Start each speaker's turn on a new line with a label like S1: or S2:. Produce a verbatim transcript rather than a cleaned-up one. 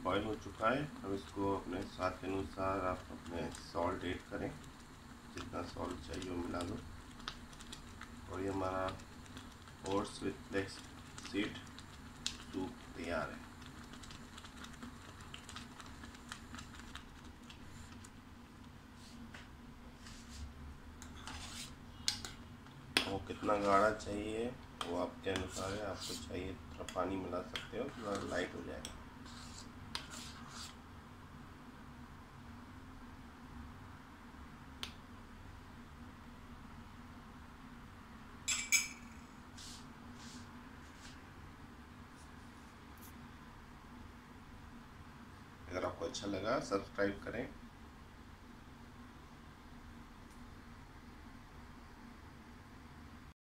S1: Boil हो चुका है। अब इसको अपने स्वाद के अनुसार आप अपने सॉल्ट ऐड करें, जितना सॉल्ट चाहिए वो मिला लो। और ये हमारा oats with flax seed soup तैयार है। वो कितना गाढ़ा चाहिए वो आपके अनुसार है, आपको चाहिए थोड़ा पानी मिला सकते हो, थोड़ा लाइट हो जाएगा। अगर आपको अच्छा लगा सब्सक्राइब करें।